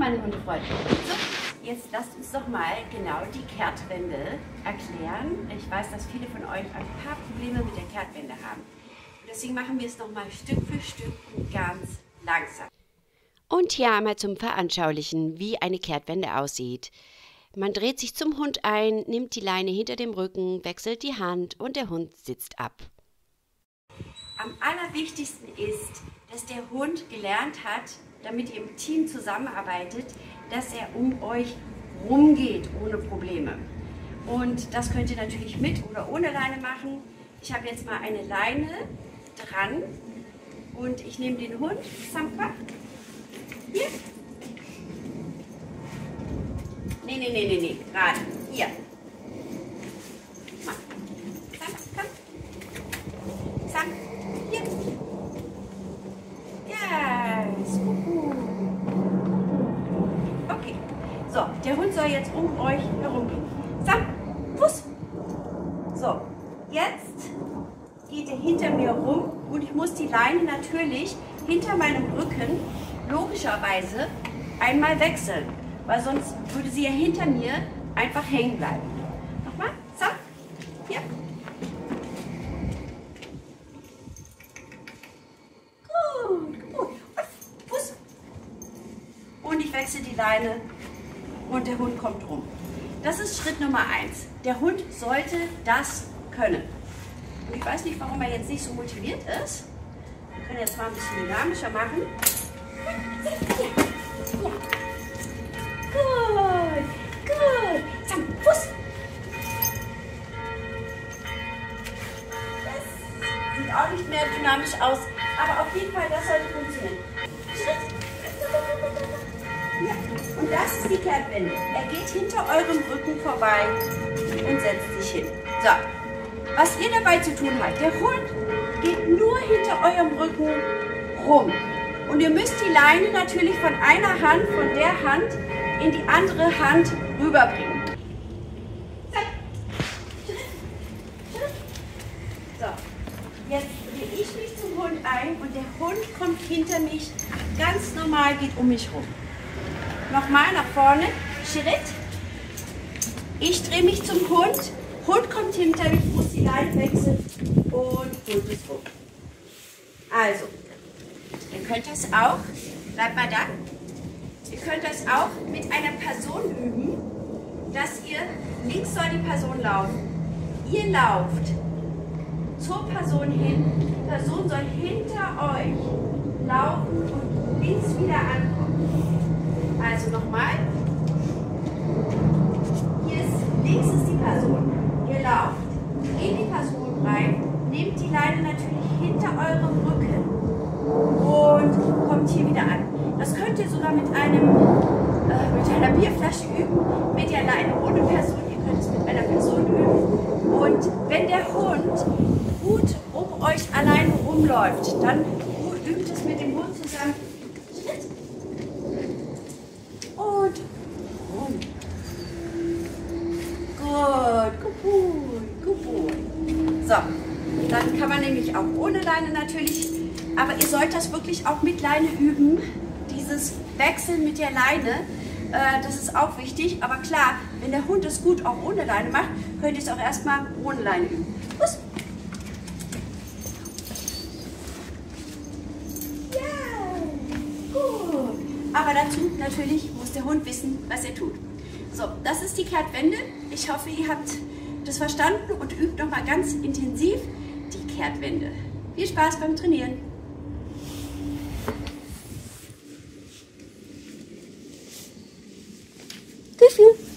meine Hundefreunde. So, jetzt lasst uns doch mal genau die Kehrtwende erklären. Ich weiß, dass viele von euch ein paar Probleme mit der Kehrtwende haben. Und deswegen machen wir es nochmal Stück für Stück und ganz langsam. Und hier einmal zum Veranschaulichen, wie eine Kehrtwende aussieht. Man dreht sich zum Hund ein, nimmt die Leine hinter dem Rücken, wechselt die Hand und der Hund sitzt ab. Am allerwichtigsten ist, dass der Hund gelernt hat, damit ihr im Team zusammenarbeitet, dass er um euch rumgeht ohne Probleme. Und das könnt ihr natürlich mit oder ohne Leine machen. Ich habe jetzt mal eine Leine dran und ich nehme den Hund, Sampa, hier. Nee, gerade, hier. Mach. Sam, komm. Sam, hier. Okay, so, der Hund soll jetzt um euch herumgehen. Sam, Fuß. So, jetzt geht er hinter mir rum und ich muss die Leine natürlich hinter meinem Rücken logischerweise einmal wechseln, weil sonst würde sie ja hinter mir einfach hängen bleiben. Nochmal, Sam, hier. Und ich wechsle die Leine und der Hund kommt rum. Das ist Schritt Nummer 1. Der Hund sollte das können. Und ich weiß nicht, warum er jetzt nicht so motiviert ist. Wir können jetzt mal ein bisschen dynamischer machen. Ja. Gut. Sam, Fuß. Das sieht auch nicht mehr dynamisch aus, aber auf jeden Fall, das sollte funktionieren. Schritt. Ja. Und das ist die Kehrtwende. Er geht hinter eurem Rücken vorbei und setzt sich hin. So, was ihr dabei zu tun habt, der Hund geht nur hinter eurem Rücken rum. Und ihr müsst die Leine natürlich von einer Hand, von der Hand in die andere Hand rüberbringen. So, jetzt drehe ich mich zum Hund ein und der Hund kommt hinter mich, ganz normal geht um mich rum. Nochmal nach vorne, Schritt. Ich drehe mich zum Hund, Hund kommt hinter mich, muss die Leine wechseln und Hund ist rum. Also, ihr könnt das auch, bleibt mal da, ihr könnt das auch mit einer Person üben, dass ihr, links soll die Person laufen, ihr lauft zur Person hin, die Person soll hinter euch laufen und links wieder ankommen. Also nochmal, links ist die Person, ihr lauft in die Person rein, nehmt die Leine natürlich hinter eurem Rücken und kommt hier wieder an. Das könnt ihr sogar mit einer Bierflasche üben, mit der Leine ohne Person, ihr könnt es mit einer Person üben. Und wenn der Hund gut um euch alleine rumläuft, dann übt es mit dem Hund zusammen. Schritt. Und rum. Gut. So, dann kann man nämlich auch ohne Leine natürlich, aber ihr sollt das wirklich auch mit Leine üben, dieses Wechseln mit der Leine, das ist auch wichtig, aber klar, wenn der Hund es gut auch ohne Leine macht, könnt ihr es auch erstmal ohne Leine üben. Los. Ja, gut. Aber dazu natürlich muss der Hund wissen, was er tut. So, das ist die Kehrtwende. Ich hoffe, ihr habt das verstanden und übt nochmal ganz intensiv die Kehrtwende. Viel Spaß beim Trainieren. Tschüss.